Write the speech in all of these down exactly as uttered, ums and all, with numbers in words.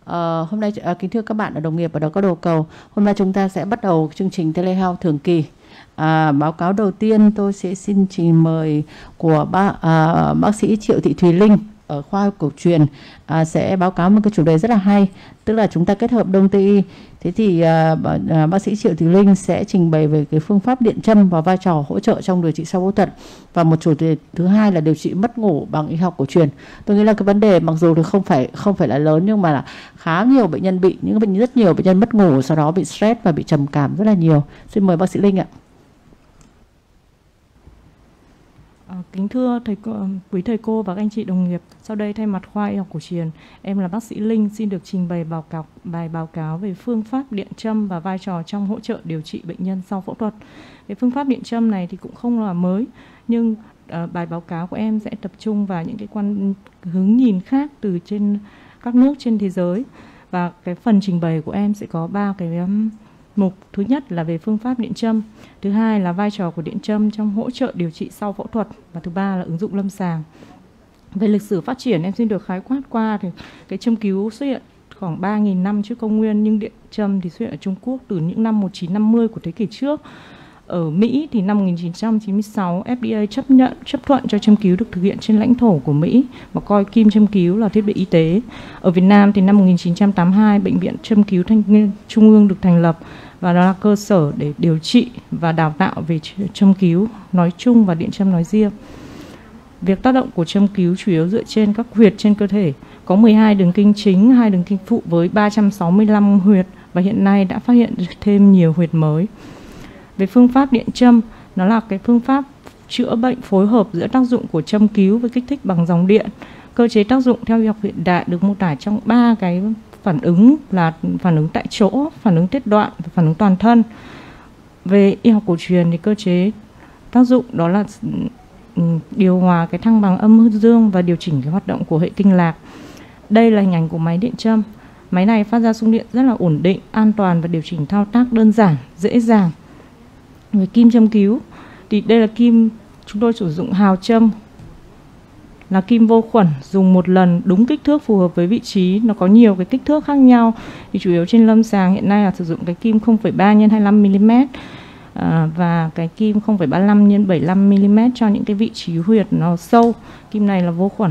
Ờ, hôm nay à, kính thưa các bạn ở đồng nghiệp ở đó có đầu cầu. Hôm nay chúng ta sẽ bắt đầu chương trình Telehealth thường kỳ. À, báo cáo đầu tiên tôi sẽ xin trình mời của bác à, bác sĩ Triệu Thị Thùy Linh ở khoa cổ truyền à, sẽ báo cáo một cái chủ đề rất là hay, tức là chúng ta kết hợp đông tây y. Thế thì à, à, bác sĩ Triệu Thùy Linh sẽ trình bày về cái phương pháp điện châm và vai trò hỗ trợ trong điều trị sau phẫu thuật, và một chủ đề thứ hai là điều trị mất ngủ bằng y học cổ truyền. Tôi nghĩ là cái vấn đề mặc dù thì không phải không phải là lớn, nhưng mà là khá nhiều bệnh nhân bị, những bệnh nhân rất nhiều bệnh nhân mất ngủ, sau đó bị stress và bị trầm cảm rất là nhiều. Xin mời bác sĩ Linh ạ. À, kính thưa thầy cô, quý thầy cô và các anh chị đồng nghiệp, sau đây thay mặt khoa y học cổ truyền, em là bác sĩ Linh xin được trình bày báo cáo bài báo cáo về phương pháp điện châm và vai trò trong hỗ trợ điều trị bệnh nhân sau phẫu thuật. Cái phương pháp điện châm này thì cũng không là mới, nhưng uh, bài báo cáo của em sẽ tập trung vào những cái quan hướng nhìn khác từ trên các nước trên thế giới, và cái phần trình bày của em sẽ có ba cái um, mục. Thứ nhất là về phương pháp điện châm, thứ hai là vai trò của điện châm trong hỗ trợ điều trị sau phẫu thuật, và thứ ba là ứng dụng lâm sàng. Về lịch sử phát triển em xin được khái quát qua thì cái châm cứu xuất hiện khoảng ba nghìn năm trước công nguyên, nhưng điện châm thì xuất hiện ở Trung Quốc từ những năm một nghìn chín trăm năm mươi của thế kỷ trước. Ở Mỹ thì năm một nghìn chín trăm chín mươi sáu ép đê a chấp nhận chấp thuận cho châm cứu được thực hiện trên lãnh thổ của Mỹ và coi kim châm cứu là thiết bị y tế. Ở Việt Nam thì năm một nghìn chín trăm tám mươi hai bệnh viện châm cứu thanh niên trung ương được thành lập, và đó là cơ sở để điều trị và đào tạo về châm cứu nói chung và điện châm nói riêng. Việc tác động của châm cứu chủ yếu dựa trên các huyệt trên cơ thể, có mười hai đường kinh chính, hai đường kinh phụ với ba trăm sáu mươi lăm huyệt, và hiện nay đã phát hiện được thêm nhiều huyệt mới. Về phương pháp điện châm, nó là cái phương pháp chữa bệnh phối hợp giữa tác dụng của châm cứu với kích thích bằng dòng điện. Cơ chế tác dụng theo y học hiện đại được mô tả trong ba cái phản ứng là phản ứng tại chỗ, phản ứng tiết đoạn và phản ứng toàn thân. Về y học cổ truyền thì cơ chế tác dụng đó là điều hòa cái thăng bằng âm dương và điều chỉnh cái hoạt động của hệ kinh lạc. Đây là hình ảnh của máy điện châm. Máy này phát ra xung điện rất là ổn định, an toàn và điều chỉnh thao tác đơn giản, dễ dàng. Về kim châm cứu thì đây là kim chúng tôi sử dụng hào châm, là kim vô khuẩn, dùng một lần đúng kích thước phù hợp với vị trí. Nó có nhiều cái kích thước khác nhau, thì chủ yếu trên lâm sàng hiện nay là sử dụng cái kim không phẩy ba nhân hai mươi lăm mi-li-mét à, và cái kim không phẩy ba mươi lăm nhân bảy mươi lăm mi-li-mét cho những cái vị trí huyệt nó sâu. Kim này là vô khuẩn.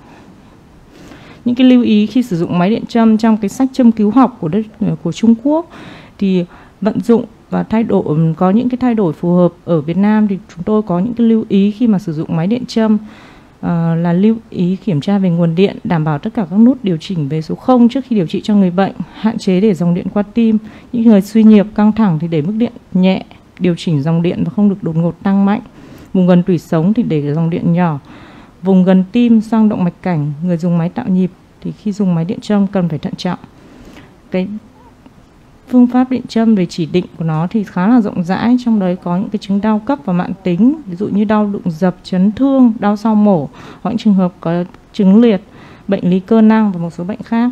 Những cái lưu ý khi sử dụng máy điện châm trong cái sách châm cứu học của đất của Trung Quốc thì vận dụng và thay đổi, có những cái thay đổi phù hợp. Ở Việt Nam thì chúng tôi có những cái lưu ý khi mà sử dụng máy điện châm. Uh, là lưu ý kiểm tra về nguồn điện, đảm bảo tất cả các nút điều chỉnh về số không trước khi điều trị cho người bệnh, hạn chế để dòng điện qua tim. Những người suy nhược, căng thẳng thì để mức điện nhẹ, điều chỉnh dòng điện và không được đột ngột tăng mạnh. Vùng gần tủy sống thì để dòng điện nhỏ. Vùng gần tim, xoang động mạch cảnh, người dùng máy tạo nhịp thì khi dùng máy điện châm cần phải thận trọng. Cái phương pháp điện châm về chỉ định của nó thì khá là rộng rãi, trong đấy có những cái chứng đau cấp và mãn tính, ví dụ như đau đụng dập, chấn thương, đau sau mổ, hoặc những trường hợp có chứng liệt, bệnh lý cơ năng và một số bệnh khác.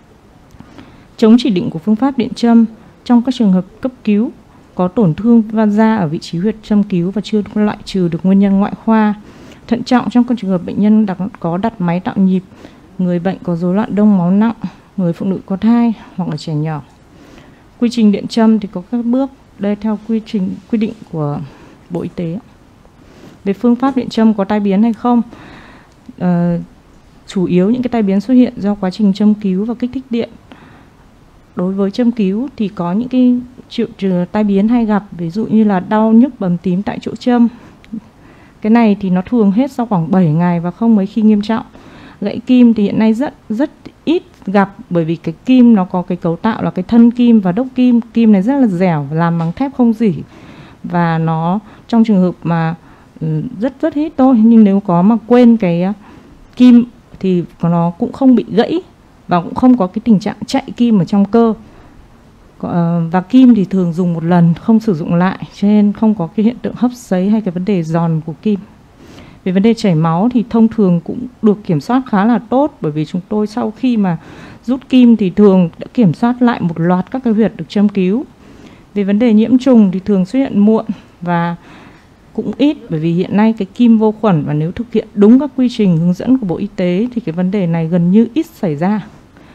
Chống chỉ định của phương pháp điện châm trong các trường hợp cấp cứu có tổn thương van da ở vị trí huyệt châm cứu và chưa loại trừ được nguyên nhân ngoại khoa. Thận trọng trong các trường hợp bệnh nhân đặt, có đặt máy tạo nhịp, người bệnh có rối loạn đông máu nặng, người phụ nữ có thai hoặc là trẻ nhỏ. Quy trình điện châm thì có các bước, đây theo quy trình quy định của Bộ Y tế. Về phương pháp điện châm có tai biến hay không? À, chủ yếu những cái tai biến xuất hiện do quá trình châm cứu và kích thích điện. Đối với châm cứu thì có những cái triệu chứng tai biến hay gặp, ví dụ như là đau nhức bầm tím tại chỗ châm. Cái này thì nó thường hết sau khoảng bảy ngày và không mấy khi nghiêm trọng. Gãy kim thì hiện nay rất rất ít gặp, bởi vì cái kim nó có cái cấu tạo là cái thân kim và đốc kim. Kim này rất là dẻo, làm bằng thép không rỉ, và nó trong trường hợp mà rất rất ít thôi, nhưng nếu có mà quên cái kim thì nó cũng không bị gãy và cũng không có cái tình trạng chạy kim ở trong cơ. Và kim thì thường dùng một lần không sử dụng lại, cho nên không có cái hiện tượng hấp sấy hay cái vấn đề giòn của kim. Về vấn đề chảy máu thì thông thường cũng được kiểm soát khá là tốt, bởi vì chúng tôi sau khi mà rút kim thì thường đã kiểm soát lại một loạt các cái huyệt được châm cứu. Về vấn đề nhiễm trùng thì thường xuất hiện muộn và cũng ít, bởi vì hiện nay cái kim vô khuẩn, và nếu thực hiện đúng các quy trình hướng dẫn của Bộ Y tế thì cái vấn đề này gần như ít xảy ra.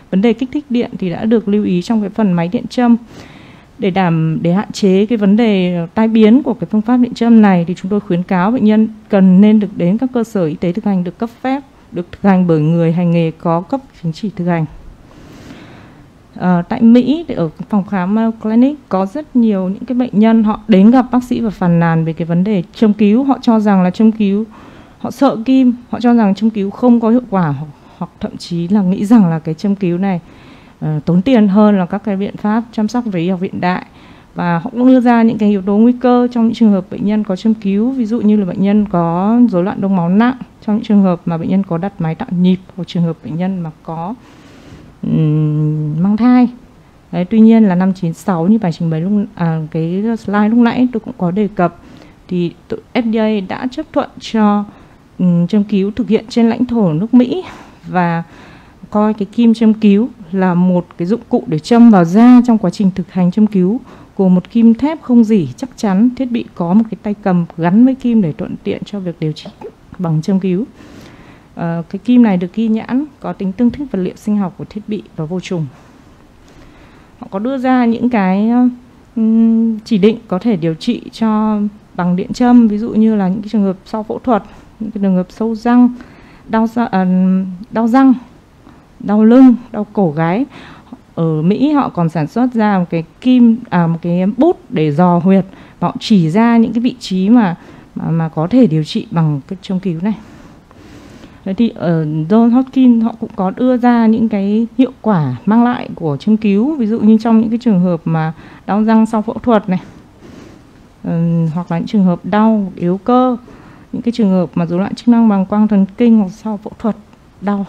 vấn đề kích thích điện thì đã được lưu ý trong cái phần máy điện châm. Để đảm để hạn chế cái vấn đề tai biến của cái phương pháp điện châm này thì chúng tôi khuyến cáo bệnh nhân cần nên được đến các cơ sở y tế thực hành được cấp phép, được thực hành bởi người hành nghề có cấp chứng chỉ thực hành. À, tại Mỹ ở phòng khám Mayo Clinic có rất nhiều những cái bệnh nhân họ đến gặp bác sĩ và phàn nàn về cái vấn đề châm cứu. Họ cho rằng là châm cứu, họ sợ kim, họ cho rằng châm cứu không có hiệu quả, hoặc, hoặc thậm chí là nghĩ rằng là cái châm cứu này uh, tốn tiền hơn là các cái biện pháp chăm sóc về y học hiện đại. Và họ cũng đưa ra những cái yếu tố nguy cơ trong những trường hợp bệnh nhân có châm cứu, ví dụ như là bệnh nhân có rối loạn đông máu nặng, trong những trường hợp mà bệnh nhân có đặt máy tạo nhịp, hoặc trường hợp bệnh nhân mà có um, mang thai. Đấy, tuy nhiên là năm chín sáu như bài trình bày lúc à, cái slide lúc nãy tôi cũng có đề cập, thì F D A đã chấp thuận cho um, châm cứu thực hiện trên lãnh thổ nước Mỹ và coi cái kim châm cứu là một cái dụng cụ để châm vào da trong quá trình thực hành châm cứu, gồm một kim thép không rỉ chắc chắn, thiết bị có một cái tay cầm gắn với kim để thuận tiện cho việc điều trị bằng châm cứu. À, cái kim này được ghi nhãn có tính tương thích vật liệu sinh học của thiết bị và vô trùng. Họ có đưa ra những cái um, chỉ định có thể điều trị cho bằng điện châm, ví dụ như là những cái trường hợp sau phẫu thuật, những cái trường hợp sâu răng, đau, uh, đau răng, đau lưng, đau cổ gáy. Ở Mỹ họ còn sản xuất ra một cái kim, à, một cái bút để dò huyệt, và họ chỉ ra những cái vị trí mà mà, mà có thể điều trị bằng cái châm cứu này. Thế thì ở Johns Hopkins họ cũng có đưa ra những cái hiệu quả mang lại của châm cứu, ví dụ như trong những cái trường hợp mà đau răng sau phẫu thuật này, ừ, hoặc là những trường hợp đau yếu cơ, những cái trường hợp mà rối loạn chức năng bàng quang thần kinh hoặc sau phẫu thuật đau.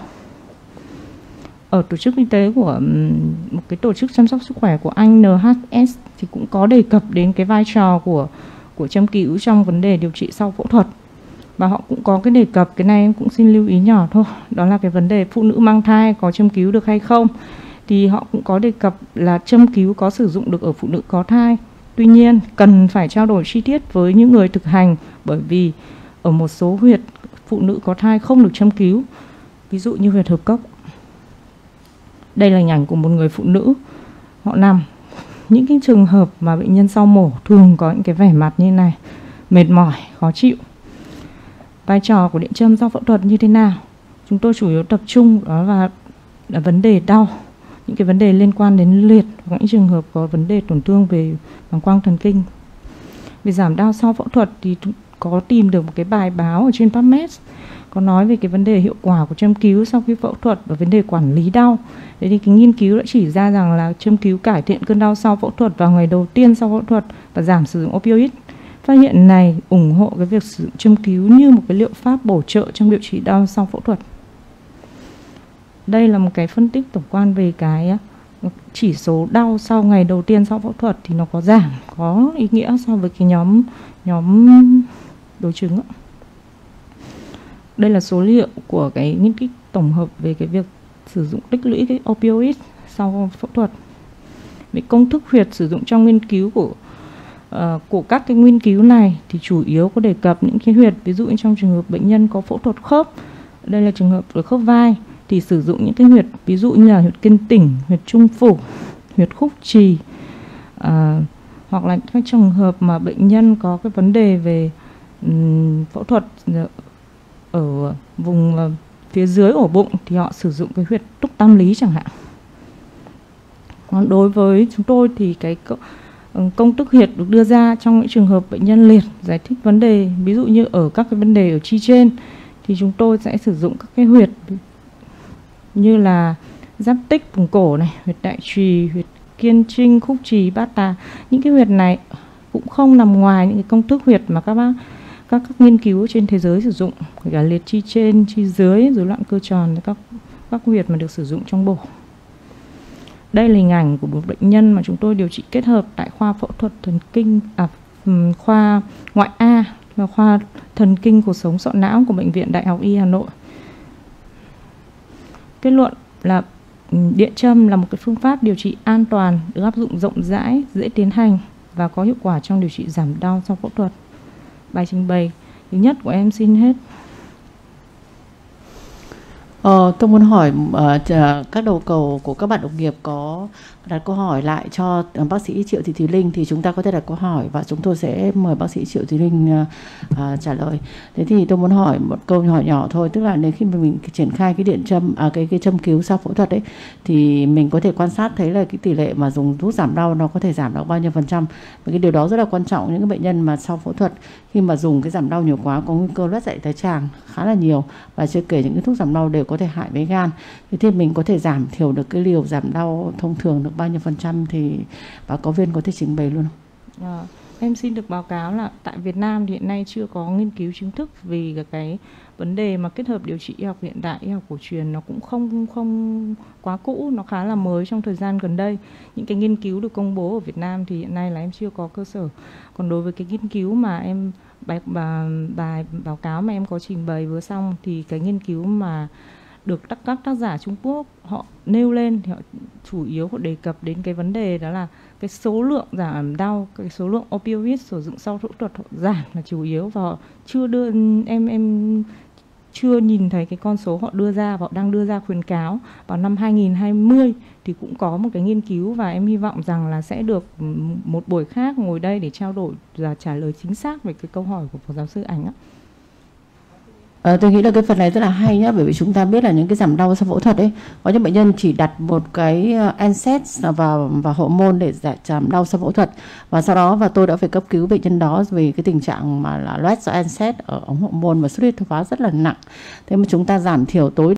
Ở tổ chức y tế của một cái tổ chức chăm sóc sức khỏe của Anh, N H S, thì cũng có đề cập đến cái vai trò của của châm cứu trong vấn đề điều trị sau phẫu thuật. Và họ cũng có cái đề cập, cái này em cũng xin lưu ý nhỏ thôi, đó là cái vấn đề phụ nữ mang thai có châm cứu được hay không. Thì họ cũng có đề cập là châm cứu có sử dụng được ở phụ nữ có thai. Tuy nhiên cần phải trao đổi chi tiết với những người thực hành, bởi vì ở một số huyệt phụ nữ có thai không được châm cứu, ví dụ như huyệt hợp cốc. Đây là hình ảnh của một người phụ nữ, họ nằm. Những cái trường hợp mà bệnh nhân sau mổ thường có những cái vẻ mặt như này, mệt mỏi, khó chịu. Vai trò của điện châm sau phẫu thuật như thế nào? Chúng tôi chủ yếu tập trung đó là, là vấn đề đau, những cái vấn đề liên quan đến liệt, hoặc những trường hợp có vấn đề tổn thương về bàng quang thần kinh. Về giảm đau sau phẫu thuật thì có tìm được một cái bài báo ở trên PubMed có nói về cái vấn đề hiệu quả của châm cứu sau khi phẫu thuật và vấn đề quản lý đau. Thế thì cái nghiên cứu đã chỉ ra rằng là châm cứu cải thiện cơn đau sau phẫu thuật vào ngày đầu tiên sau phẫu thuật và giảm sử dụng opioid. Phát hiện này ủng hộ cái việc sử dụng châm cứu như một cái liệu pháp bổ trợ trong điều trị đau sau phẫu thuật. Đây là một cái phân tích tổng quan về cái chỉ số đau sau ngày đầu tiên sau phẫu thuật thì nó có giảm, có ý nghĩa so với cái nhóm nhóm đối chứng. Đây là số liệu của cái nghiên cứu tổng hợp về cái việc sử dụng tích lũy cái opioid sau phẫu thuật. Về công thức huyệt sử dụng trong nghiên cứu của uh, của các cái nghiên cứu này thì chủ yếu có đề cập những cái huyệt, ví dụ như trong trường hợp bệnh nhân có phẫu thuật khớp, đây là trường hợp ở khớp vai, thì sử dụng những cái huyệt ví dụ như là huyệt kinh tỉnh, huyệt trung phủ, huyệt khúc trì, uh, hoặc là các trường hợp mà bệnh nhân có cái vấn đề về um, phẫu thuật ở vùng uh, phía dưới ổ bụng thì họ sử dụng cái huyệt túc tam lý chẳng hạn. Còn đối với chúng tôi thì cái công thức huyệt được đưa ra trong những trường hợp bệnh nhân liệt, giải thích vấn đề ví dụ như ở các cái vấn đề ở chi trên thì chúng tôi sẽ sử dụng các cái huyệt như là giáp tích vùng cổ này, huyệt đại trì, huyệt kiên trinh, khúc trì, bát tà. Những cái huyệt này cũng không nằm ngoài những cái công thức huyệt mà các bác các, các nghiên cứu trên thế giới sử dụng, kể cả liệt chi trên, chi dưới, rối loạn cơ tròn, các các huyệt mà được sử dụng trong bổ. Đây là hình ảnh của một bệnh nhân mà chúng tôi điều trị kết hợp tại khoa phẫu thuật thần kinh, à, khoa ngoại A và khoa thần kinh cột sống sọ não của Bệnh viện Đại học Y Hà Nội. Kết luận là điện châm là một cái phương pháp điều trị an toàn, được áp dụng rộng rãi, dễ tiến hành và có hiệu quả trong điều trị giảm đau sau phẫu thuật. Bài trình bày thứ nhất của em xin hết. Ờ, tôi muốn hỏi ờ, chờ- các đầu cầu của các bạn đồng nghiệp có đặt câu hỏi lại cho ờ, bác sĩ Triệu Thị Thùy Linh thì chúng ta có thể đặt câu hỏi và chúng tôi sẽ mời bác sĩ Triệu Thùy Linh ờ, ờ, trả lời. Thế thì tôi muốn hỏi một câu hỏi nhỏ thôi, tức là nếu khi mà mình triển khai cái điện châm à, cái cái châm cứu sau phẫu thuật ấy thì mình có thể quan sát thấy là cái tỷ lệ mà dùng thuốc giảm đau nó có thể giảm được bao nhiêu phần trăm. Và cái điều đó rất là quan trọng những cái bệnh nhân mà sau phẫu thuật khi mà dùng cái giảm đau nhiều quá có nguy cơ loét dạ thái tràng khá là nhiều, và chưa kể những cái thuốc giảm đau đều có thể hại với gan. Thế thì mình có thể giảm thiểu được cái liều giảm đau thông thường được bao nhiêu phần trăm thì báo cáo viên có thể trình bày luôn không? À, em xin được báo cáo là tại Việt Nam thì hiện nay chưa có nghiên cứu chính thức vì cái, cái vấn đề mà kết hợp điều trị y học hiện đại, y học cổ truyền nó cũng không không quá cũ, nó khá là mới trong thời gian gần đây. Những cái nghiên cứu được công bố ở Việt Nam thì hiện nay là em chưa có cơ sở. Còn đối với cái nghiên cứu mà em bài, bài, bài báo cáo mà em có trình bày vừa xong thì cái nghiên cứu mà được các, các tác giả Trung Quốc họ nêu lên thì họ chủ yếu họ đề cập đến cái vấn đề đó là cái số lượng giảm đau, cái số lượng opioid sử dụng sau phẫu thuật họ giảm là chủ yếu, và họ chưa đưa em em chưa nhìn thấy cái con số họ đưa ra và họ đang đưa ra khuyến cáo vào năm hai nghìn không trăm hai mươi thì cũng có một cái nghiên cứu, và em hy vọng rằng là sẽ được một buổi khác ngồi đây để trao đổi và trả lời chính xác về cái câu hỏi của phó giáo sư Ảnh á. Ờ, tôi nghĩ là cái phần này rất là hay nhá, bởi vì chúng ta biết là những cái giảm đau sau phẫu thuật ấy, có những bệnh nhân chỉ đặt một cái en sét vào và hormone để giảm đau sau phẫu thuật, và sau đó và tôi đã phải cấp cứu bệnh nhân đó vì cái tình trạng mà là loét do en sét ở ống hormone và xuất huyết tiêu hóa rất là nặng. Thế mà chúng ta giảm thiểu tối